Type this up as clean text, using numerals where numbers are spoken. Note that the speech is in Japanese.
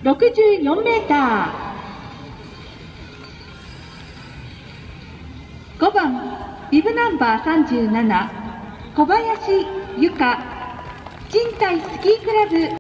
64メーター。5番ビブナンバー37小林由佳、人体スキークラブ